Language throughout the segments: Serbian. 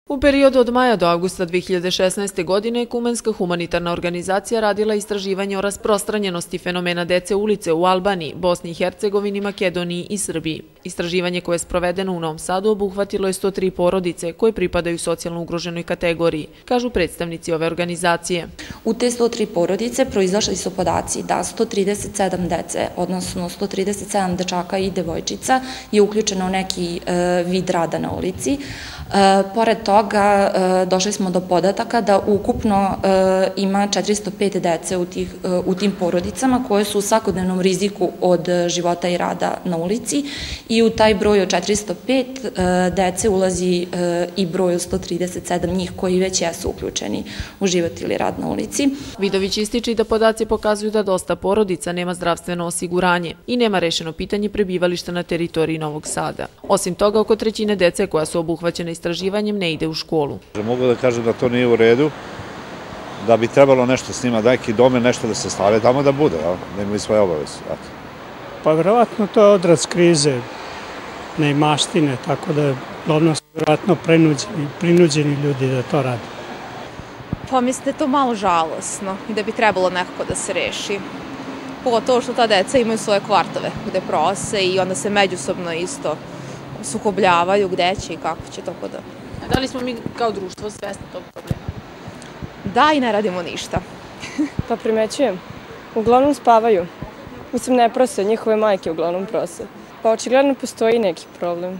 U periodu od maja do avgusta 2016. godine Ekumenska humanitarna organizacija radila istraživanje o rasprostranjenosti fenomena dece ulice u Albaniji, Bosni i Hercegovini, Makedoniji i Srbiji. Istraživanje koje je sprovedeno u Novom Sadu obuhvatilo je 103 porodice koje pripadaju socijalno ugroženoj kategoriji, kažu predstavnici ove organizacije. U te 103 porodice proizašli su podaci da 137 dece, odnosno 137 dečaka i devojčica je uključeno u neki vid rada na ulici. Pored toga, došli smo do podataka da ukupno ima 405 dece u tim porodicama koje su u svakodnevnom riziku od života i rada na ulici i u taj broj od 405 dece ulazi i broj od 137 njih koji već jesu uključeni u život ili rad na ulici. Vidović ističe da podaci pokazuju da dosta porodica nema zdravstveno osiguranje i nema rešeno pitanje prebivališta na teritoriji Novog Sada. Osim toga, oko trećine dece koja su obuhvaćena istraživanjem ne ide u školu. Mogu da kažem da to nije u redu, da bi trebalo nešto s njima, neki dome, nešto da se stave tamo da bude, da imaju svoje obaveze. Pa verovatno to je odraz krize, neimaštine, tako da uglavnom su verovatno prinuđeni ljudi da to rade. Pa mislim da je to malo žalosno i da bi trebalo nekako da se reši. Pogotovo što ta deca imaju svoje kvartove gde prose i onda se međusobno isto sukobljavaju gde će i kako će, tako da. Da li smo mi kao društvo svesni tog problema? Da, i ne radimo ništa. Pa primećujem. Uglavnom spavaju. Mislim, ne prose, njihove majke uglavnom prose. Pa očigledno postoji neki problem.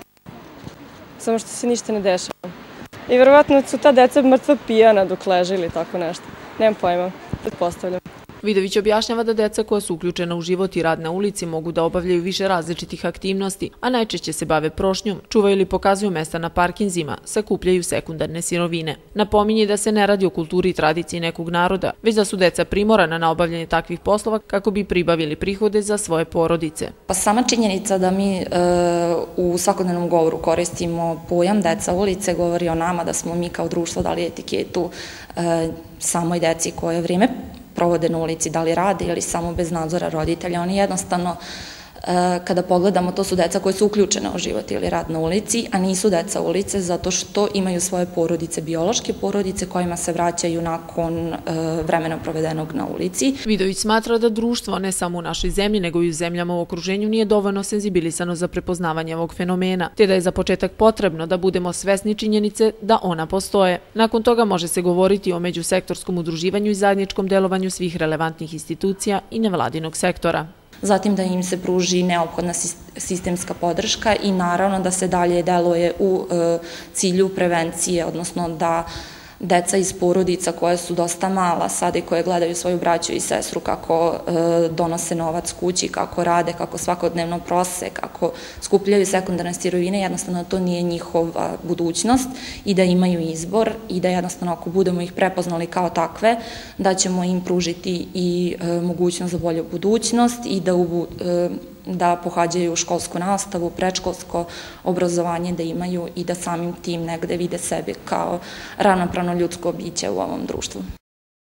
Samo što se ništa ne dešava. I verovatno su ta deca mrtva pijana dok leže ili tako nešto. Nemam pojma, pretpostavljam. Vidović objašnjava da deca koja su uključena u život i rad na ulici mogu da obavljaju više različitih aktivnosti, a najčešće se bave prošnjom, čuvaju ili pokazuju mesta na parkinzima, sakupljaju sekundarne sirovine. Napominje da se ne radi o kulturi i tradiciji nekog naroda, već da su deca primorana na obavljanje takvih poslova kako bi pribavili prihode za svoje porodice. Pa sama činjenica da mi u svakodnevnom govoru koristimo pojam deca ulice govori o nama da smo mi kao društvo dali etiketu samoj deci koje vrijeme provode na ulici, da li rade ili samo bez nadzora roditelja. Oni jednostavno, kada pogledamo, to su deca koje su uključene u život ili rad na ulici, a nisu deca ulice zato što imaju svoje porodice, biološke porodice kojima se vraćaju nakon vremena provedenog na ulici. Vidović smatra da društvo, ne samo u našoj zemlji, nego i u zemljama u okruženju, nije dovoljno senzibilisano za prepoznavanje ovog fenomena, te da je za početak potrebno da budemo svesni činjenice da ona postoje. Nakon toga može se govoriti o međusektorskom udruživanju i zajedničkom delovanju svih relevantnih institucija i nevladinog sektora. Zatim da im se pruži neophodna sistemska podrška i naravno da se dalje deluje u cilju prevencije, odnosno da deca iz porodica koje su dosta mala sada i koje gledaju svoju braću i sestru kako donose novac kući, kako rade, kako svakodnevno prose, kako skupljaju sekundarne sirovine, jednostavno to nije njihova budućnost i da imaju izbor i da jednostavno ako budemo ih prepoznali kao takve, da ćemo im pružiti i mogućnost za bolju budućnost i da pohađaju školsku nastavu, predškolsko obrazovanje da imaju i da samim tim negde vide sebe kao ravnopravno ljudsko biće u ovom društvu.